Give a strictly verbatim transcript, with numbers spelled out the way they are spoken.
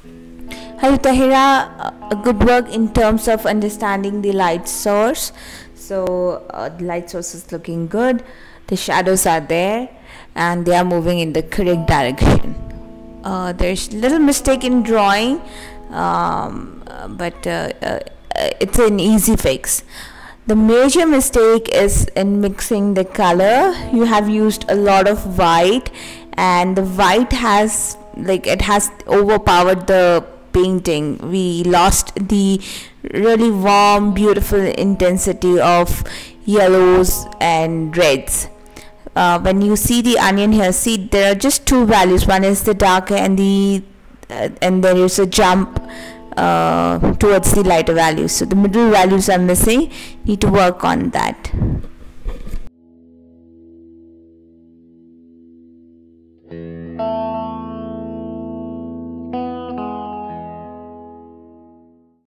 Hello Tahira, uh, a good work in terms of understanding the light source. So uh, the light source is looking good, the shadows are there and they are moving in the correct direction. Uh, there's little mistake in drawing, um, uh, but uh, uh, it's an easy fix. The major mistake is in mixing the color. You have used a lot of white and the white has like it has overpowered the painting. We lost the really warm, beautiful intensity of yellows and reds. Uh, when you see the onion here, see there are just two values. One is the darker and the uh, and there is a jump uh, towards the lighter values. So the middle values are missing. Need to work on that.